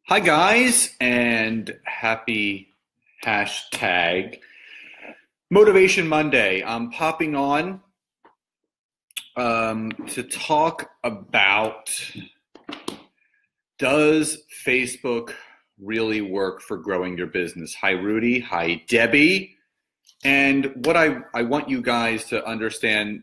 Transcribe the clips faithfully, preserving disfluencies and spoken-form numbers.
Hi, guys, and happy hashtag Motivation Monday. I'm popping on um, to talk about, does Facebook really work for growing your business? Hi, Rudy. Hi, Debbie. And what I, I want you guys to understand,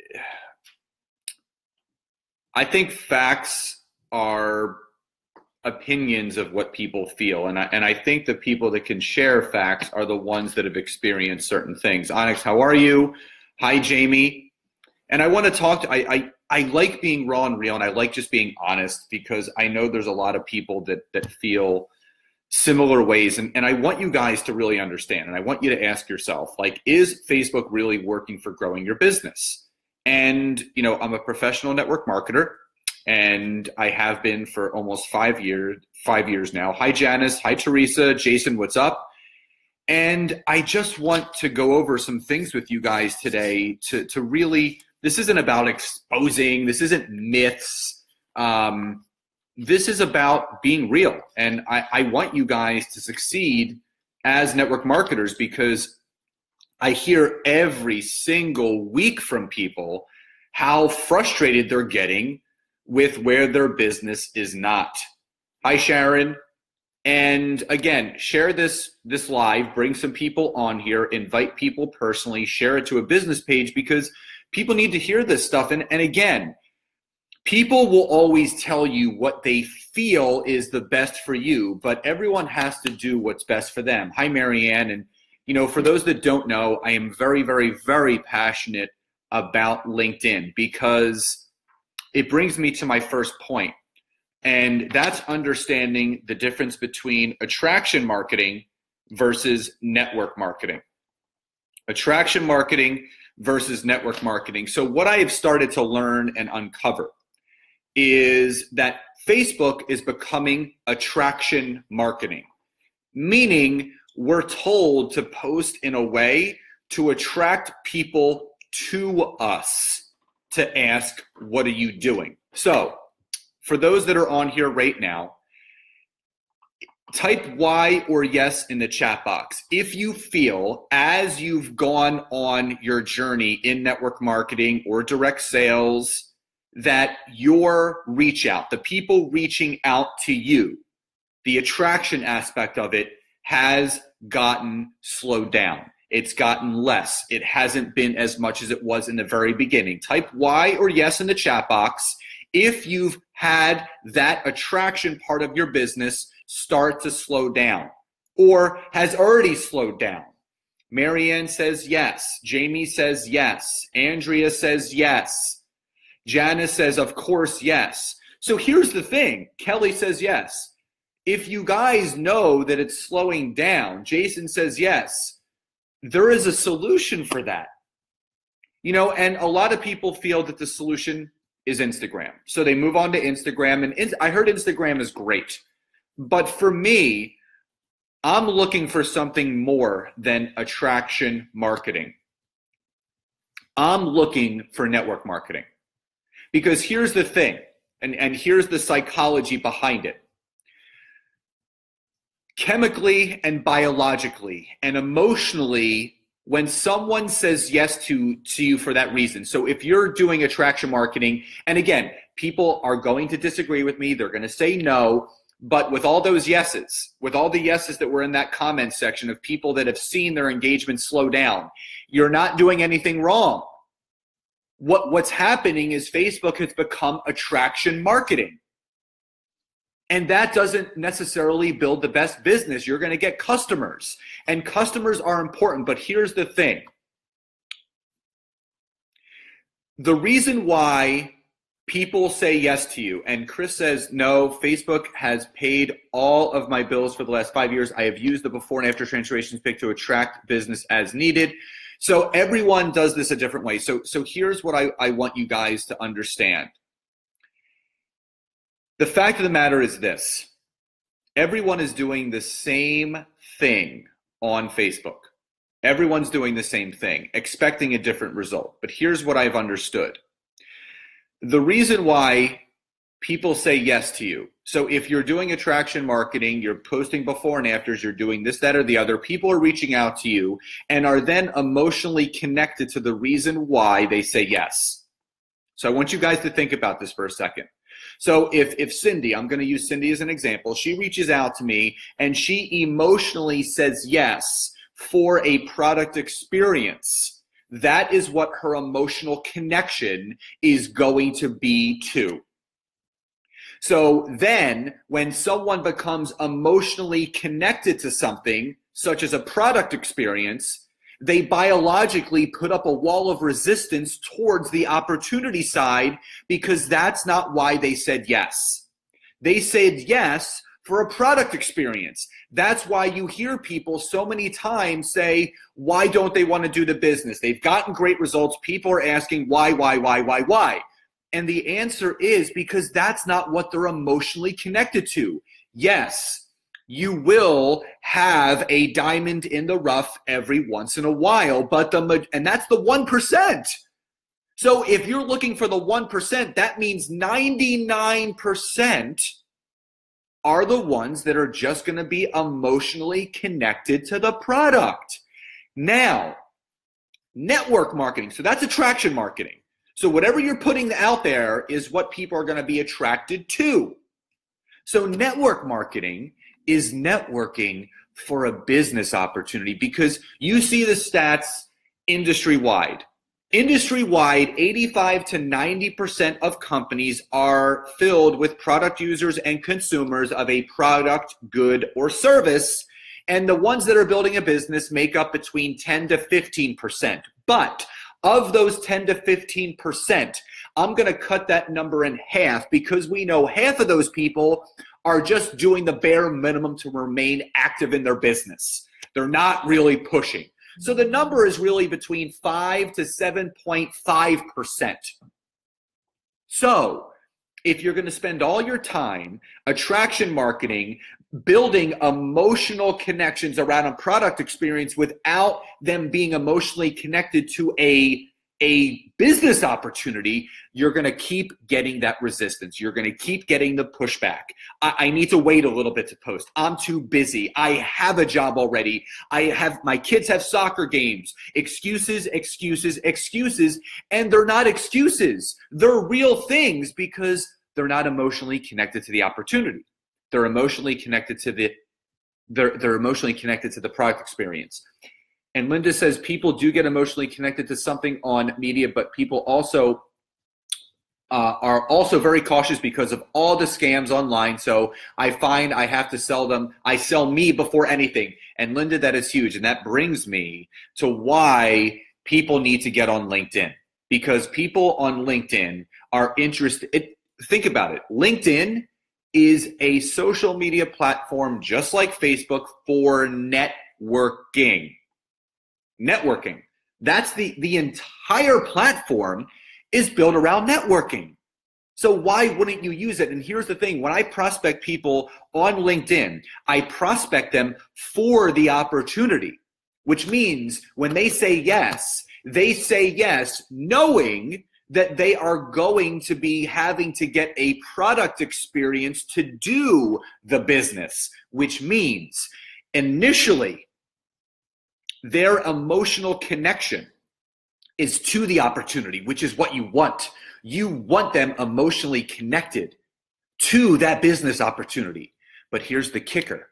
I think facts are opinions of what people feel. And I, and I think the people that can share facts are the ones that have experienced certain things. Onyx, how are you? Hi, Jamie. And I want to talk to, I, I, I like being raw and real, and I like just being honest, because I know there's a lot of people that, that feel similar ways. And, and I want you guys to really understand, and I want you to ask yourself, like, is Facebook really working for growing your business? And, you know, I'm a professional network marketer, and I have been for almost five years, five years now. Hi, Janice. Hi, Teresa. Jason, what's up? And I just want to go over some things with you guys today to, to really, this isn't about exposing, this isn't myths. Um, this is about being real. And I, I want you guys to succeed as network marketers, because I hear every single week from people how frustrated they're getting with where their business is not. Hi, Sharon. And again, share this, this live, bring some people on here, invite people personally, share it to a business page, because people need to hear this stuff. And, and again, people will always tell you what they feel is the best for you, but everyone has to do what's best for them. Hi, Marianne. And you know, for those that don't know, I am very, very, very passionate about LinkedIn, because it brings me to my first point, and that's understanding the difference between attraction marketing versus network marketing. Attraction marketing versus network marketing. So what I have started to learn and uncover is that Facebook is becoming attraction marketing, meaning we're told to post in a way to attract people to us, to ask, what are you doing? So for those that are on here right now, type Y or yes in the chat box if you feel, as you've gone on your journey in network marketing or direct sales, that your reach out, the people reaching out to you, the attraction aspect of it has gotten slowed down. It's gotten less. It hasn't been as much as it was in the very beginning. Type Y or yes in the chat box if you've had that attraction part of your business start to slow down or has already slowed down. Marianne says yes. Jamie says yes. Andrea says yes. Janice says, of course, yes. So here's the thing. Kelly says yes. If you guys know that it's slowing down, Jason says yes. There is a solution for that. You know, and a lot of people feel that the solution is Instagram. So they move on to Instagram, and in, I heard Instagram is great. But for me, I'm looking for something more than attraction marketing. I'm looking for network marketing. Because here's the thing, and, and here's the psychology behind it. Chemically and biologically and emotionally, when someone says yes to, to you for that reason. So if you're doing attraction marketing, and again, people are going to disagree with me, they're going to say no, but with all those yeses, with all the yeses that were in that comment section of people that have seen their engagement slow down, you're not doing anything wrong. What, what's happening is Facebook has become attraction marketing. And that doesn't necessarily build the best business. You're going to get customers, and customers are important. But here's the thing. The reason why people say yes to you, and Chris says, no, Facebook has paid all of my bills for the last five years. I have used the before and after transformations pick to attract business as needed. So everyone does this a different way. So, so here's what I, I want you guys to understand. The fact of the matter is this. Everyone is doing the same thing on Facebook. Everyone's doing the same thing, expecting a different result. But here's what I've understood. The reason why people say yes to you. So if you're doing attraction marketing, you're posting before and afters, you're doing this, that, or the other, people are reaching out to you and are then emotionally connected to the reason why they say yes. So I want you guys to think about this for a second. So if, if Cindy, I'm going to use Cindy as an example, she reaches out to me and she emotionally says yes for a product experience, that is what her emotional connection is going to be to. So then when someone becomes emotionally connected to something, such as a product experience, they biologically put up a wall of resistance towards the opportunity side because that's not why they said yes. They said yes for a product experience. That's why you hear people so many times say, why don't they want to do the business? They've gotten great results. People are asking why, why, why, why, why? And the answer is because that's not what they're emotionally connected to. Yes, you will have a diamond in the rough every once in a while, but the and that's the one percent. So if you're looking for the one percent, that means ninety-nine percent are the ones that are just going to be emotionally connected to the product. Now, network marketing. So that's attraction marketing. So whatever you're putting out there is what people are going to be attracted to. So network marketing is networking for a business opportunity because you see the stats industry-wide. Industry-wide, eighty-five to ninety percent of companies are filled with product users and consumers of a product, good, or service, and the ones that are building a business make up between ten to fifteen percent. But of those ten to fifteen percent, I'm going to cut that number in half because we know half of those people are just doing the bare minimum to remain active in their business. They're not really pushing. So the number is really between five to seven point five percent. So if you're going to spend all your time attraction marketing, building emotional connections around a product experience without them being emotionally connected to a, a business opportunity, you're going to keep getting that resistance. You're going to keep getting the pushback. I, I need to wait a little bit to post. I'm too busy. I have a job already. I have, my kids have soccer games. Excuses, excuses, excuses. And they're not excuses. They're real things because they're not emotionally connected to the opportunity. They're emotionally connected to the, they're, they're emotionally connected to the product experience. And Linda says people do get emotionally connected to something on media, but people also uh, are also very cautious because of all the scams online. So I find I have to sell them. I sell me before anything. And Linda, that is huge. And that brings me to why people need to get on LinkedIn, because people on LinkedIn are interested. It, think about it. LinkedIn is a social media platform just like Facebook for networking. Networking. That's the, the entire platform is built around networking. So why wouldn't you use it? And here's the thing. When I prospect people on LinkedIn, I prospect them for the opportunity, which means when they say yes, they say yes knowing that they are going to be having to get a product experience to do the business, which means initially their emotional connection is to the opportunity, which is what you want. You want them emotionally connected to that business opportunity. But here's the kicker.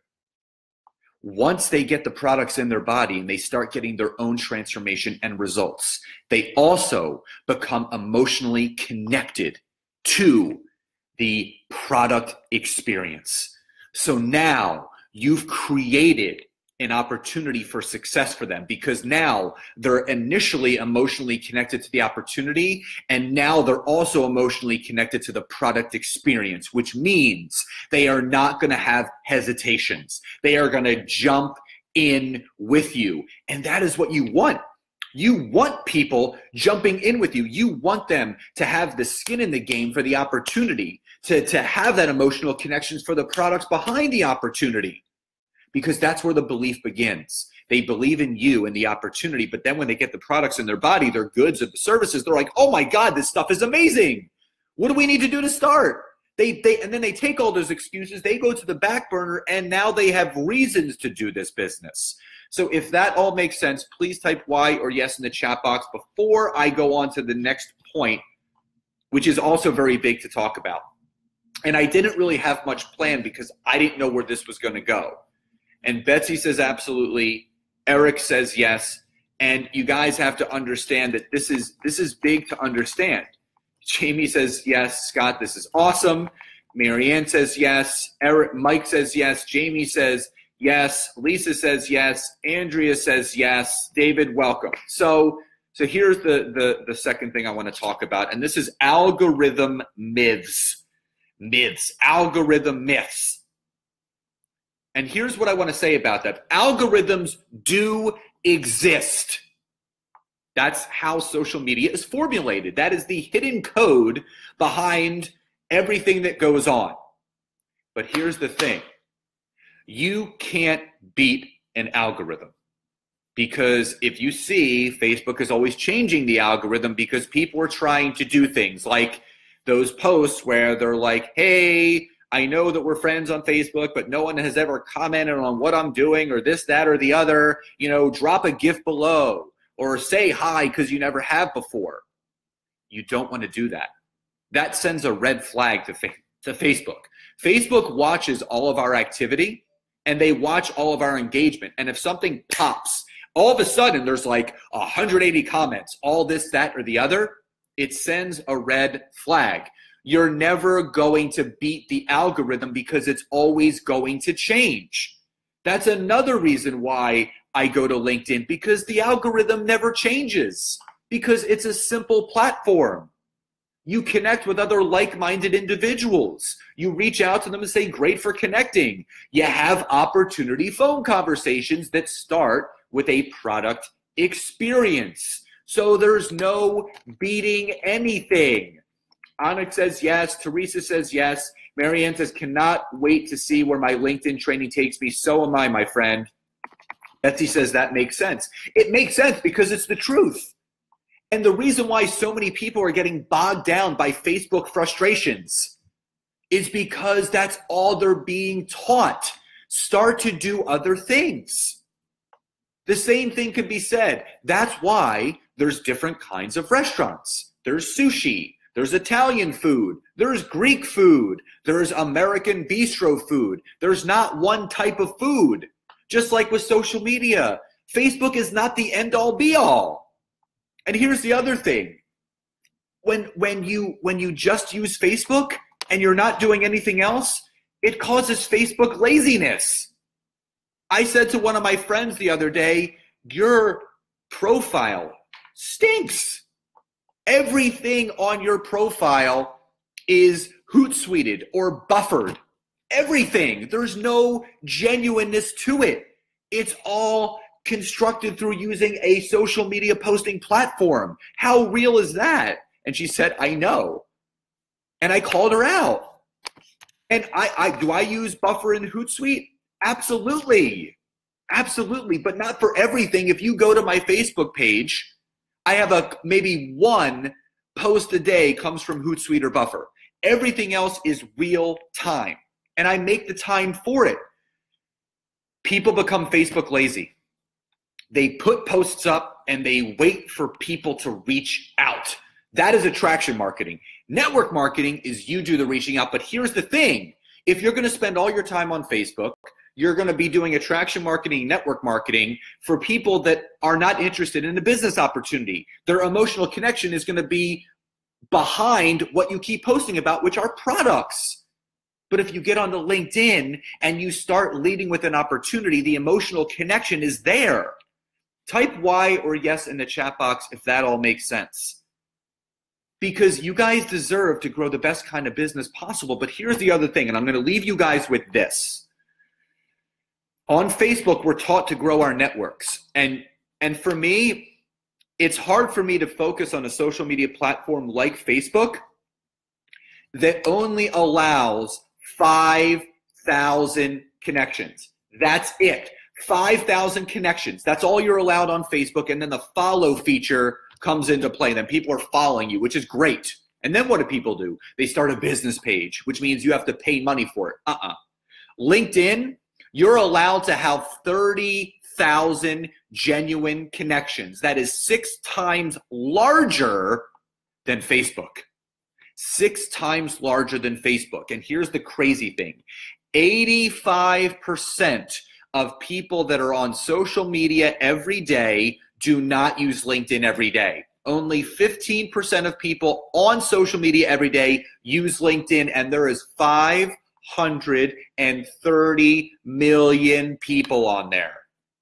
Once they get the products in their body and they start getting their own transformation and results, they also become emotionally connected to the product experience. So now you've created an opportunity for success for them because now they're initially emotionally connected to the opportunity and now they're also emotionally connected to the product experience, which means they are not going to have hesitations. They are going to jump in with you. And that is what you want. You want people jumping in with you. You want them to have the skin in the game for the opportunity, to, to have that emotional connections for the products behind the opportunity. Because that's where the belief begins. They believe in you and the opportunity, but then when they get the products in their body, their goods or the services, they're like, oh my God, this stuff is amazing. What do we need to do to start? They, they, and then they take all those excuses, they go to the back burner, and now they have reasons to do this business. So if that all makes sense, please type Y or yes in the chat box before I go on to the next point, which is also very big to talk about. And I didn't really have much planned because I didn't know where this was going to go. And Betsy says absolutely. Eric says yes. And you guys have to understand that this is this is big to understand. Jamie says yes. Scott, this is awesome. Marianne says yes. Eric, Mike says yes. Jamie says yes. Lisa says yes. Andrea says yes. David, welcome. So so here's the the the second thing I want to talk about, and this is algorithm myths. Myths, algorithm myths. And here's what I want to say about that. Algorithms do exist. That's how social media is formulated. That is the hidden code behind everything that goes on. But here's the thing. You can't beat an algorithm. Because if you see, Facebook is always changing the algorithm because people are trying to do things like those posts where they're like, hey, I know that we're friends on Facebook, but no one has ever commented on what I'm doing or this, that, or the other. You know, drop a GIF below or say hi because you never have before. You don't want to do that. That sends a red flag to, fa- to Facebook. Facebook watches all of our activity and they watch all of our engagement. And if something pops, all of a sudden there's like one hundred eighty comments, all this, that, or the other, it sends a red flag. You're never going to beat the algorithm because it's always going to change. That's another reason why I go to LinkedIn, because the algorithm never changes, because it's a simple platform. You connect with other like-minded individuals. You reach out to them and say, great for connecting. You have opportunity phone conversations that start with a product experience. So there's no beating anything. Onyx says yes. Teresa says yes. Marianne says, cannot wait to see where my LinkedIn training takes me. So am I, my friend. Betsy says that makes sense. It makes sense because it's the truth. And the reason why so many people are getting bogged down by Facebook frustrations is because that's all they're being taught. Start to do other things. The same thing could be said. That's why there's different kinds of restaurants. There's sushi. There's Italian food. There's Greek food. There's American bistro food. There's not one type of food. Just like with social media, Facebook is not the end-all be-all. And here's the other thing. When, when, you, when you just use Facebook and you're not doing anything else, it causes Facebook laziness. I said to one of my friends the other day, your profile stinks. Everything on your profile is Hootsuited or buffered. Everything. There's no genuineness to it. It's all constructed through using a social media posting platform. How real is that? And she said, I know. And I called her out. And I, I do I use Buffer and Hootsuite? Absolutely. Absolutely. But not for everything. If you go to my Facebook page, I have a maybe one post a day comes from Hootsuite or Buffer. Everything else is real time. And I make the time for it. People become Facebook lazy. They put posts up and they wait for people to reach out. That is attraction marketing. Network marketing is you do the reaching out. But here's the thing. If you're going to spend all your time on Facebook, you're going to be doing attraction marketing, network marketing for people that are not interested in a business opportunity. Their emotional connection is going to be behind what you keep posting about, which are products. But if you get onto LinkedIn and you start leading with an opportunity, the emotional connection is there. Type Y or yes in the chat box if that all makes sense. Because you guys deserve to grow the best kind of business possible. But here's the other thing, and I'm going to leave you guys with this. On Facebook, we're taught to grow our networks. And, and for me, it's hard for me to focus on a social media platform like Facebook that only allows five thousand connections. That's it. five thousand connections. That's all you're allowed on Facebook. And then the follow feature comes into play. Then people are following you, which is great. And then what do people do? They start a business page, which means you have to pay money for it. Uh-uh. LinkedIn, you're allowed to have thirty thousand genuine connections. That is six times larger than Facebook. Six times larger than Facebook. And here's the crazy thing. eighty-five percent of people that are on social media every day do not use LinkedIn every day. Only fifteen percent of people on social media every day use LinkedIn, and there is five hundred thirty million people on there.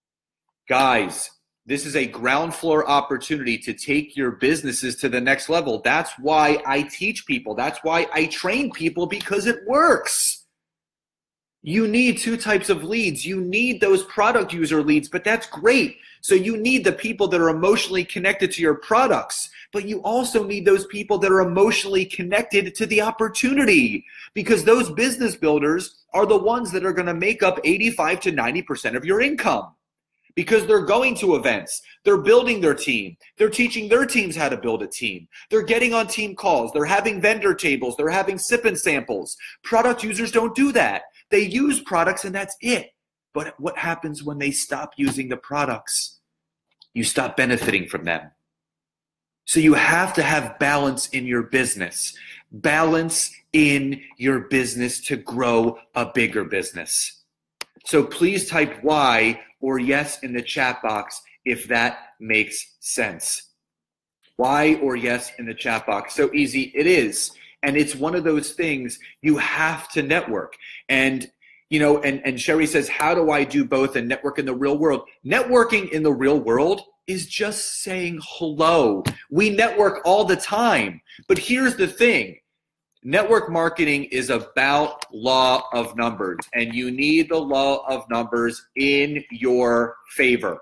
Guys, this is a ground floor opportunity to take your businesses to the next level. That's why I teach people. That's why I train people, because it works. You need two types of leads. You need those product user leads, but that's great. So you need the people that are emotionally connected to your products, but you also need those people that are emotionally connected to the opportunity, because those business builders are the ones that are going to make up eighty-five to ninety percent of your income, because they're going to events, they're building their team, they're teaching their teams how to build a team, they're getting on team calls, they're having vendor tables, they're having sip and samples. Product users don't do that. They use products and that's it. But what happens when they stop using the products? You stop benefiting from them. So you have to have balance in your business. Balance in your business to grow a bigger business. So please type Y or yes in the chat box if that makes sense. Y or yes in the chat box. So easy it is. And it's one of those things you have to network. And you know, and, and Sherry says, how do I do both and network in the real world? Networking in the real world is just saying hello. We network all the time. But here's the thing. Network marketing is about law of numbers, and you need the law of numbers in your favor.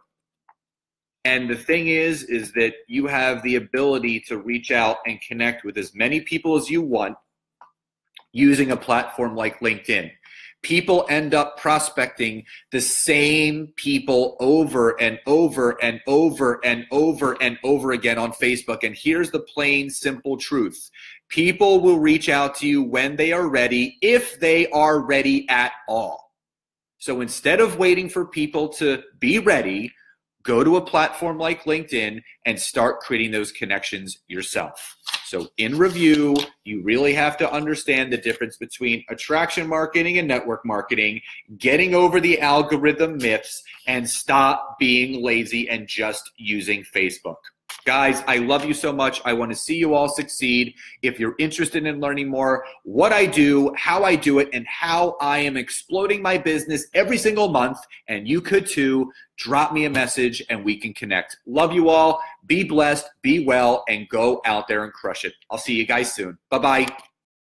And the thing is, is that you have the ability to reach out and connect with as many people as you want using a platform like LinkedIn. People end up prospecting the same people over and over and over and over and over again on Facebook. And here's the plain, simple truth. People will reach out to you when they are ready, if they are ready at all. So instead of waiting for people to be ready, go to a platform like LinkedIn and start creating those connections yourself. So in review, you really have to understand the difference between attraction marketing and network marketing, getting over the algorithm myths, and stop being lazy and just using Facebook. Guys, I love you so much. I want to see you all succeed. If you're interested in learning more, what I do, how I do it, and how I am exploding my business every single month, and you could too, drop me a message and we can connect. Love you all. Be blessed, be well, and go out there and crush it. I'll see you guys soon. Bye-bye.